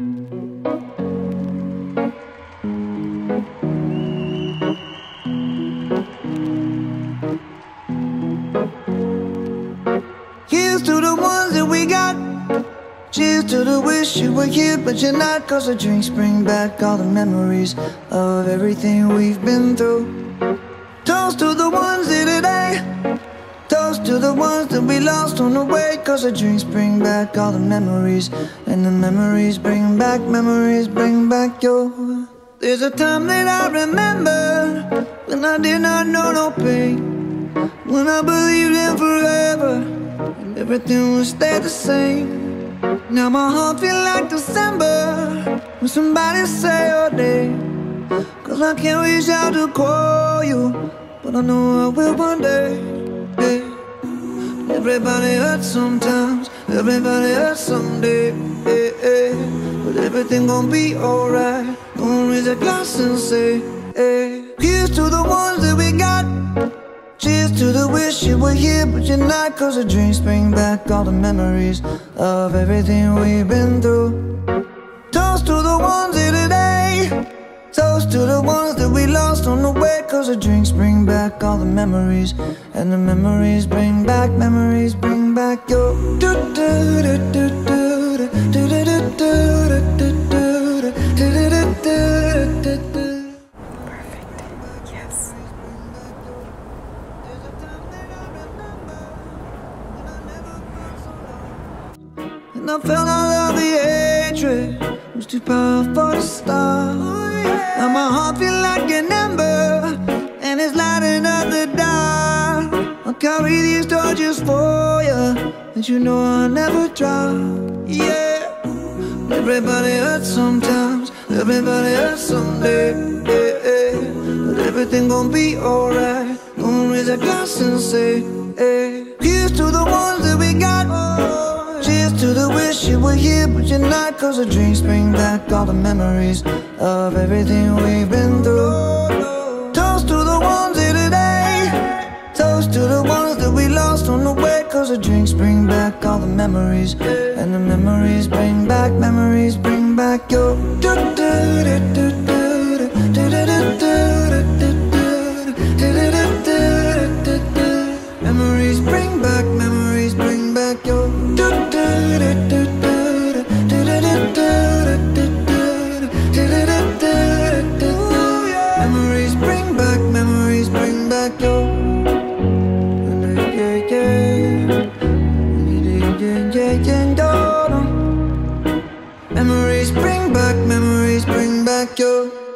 Here's to the ones that we got. Cheers to the wish you were here but you're not. Cause the drinks bring back all the memories of everything we've been through. Toast to the ones here today. Toast to the ones that we lost on the way. Cause the drinks bring back all the memories. And the memories bring back your. There's a time that I remember when I did not know no pain, when I believed in forever and everything would stay the same. Now my heart feel like December when somebody say your name. Cause I can't reach out to call you, but I know I will one day. Hey. Everybody hurts sometimes, everybody hurts someday. Hey, hey. But everything gon' be alright. Gonna raise a glass and say, hey. Here's to the ones that we got. Cheers to the wish you were here but you're not. Cause the drinks bring back all the memories of everything we've been through. Toast to the ones here today. Toast to the ones that we lost on the way. Cause the drinks bring back all the memories. And the memories bring back your. And I felt all of the hatred was too powerful to stop. Now my heart feel like an ember and it's lighting up the dark. I'll carry these torches for you, and you know I'll never drop. Yeah. Everybody hurts sometimes, everybody hurts someday. Yeah, yeah. But everything gon' be alright. Gonna raise a glass and say, hey. Here's to the ones that we got. Cheers to the wish you were here but you're not. Cause the drinks bring back all the memories of everything we've been through. Toast to the ones here today. Toast to the ones that we lost on the way. Cause the drinks bring back all the memories. And the memories bring back your. Memories bring back your. Memories bring back your. Memories bring back your.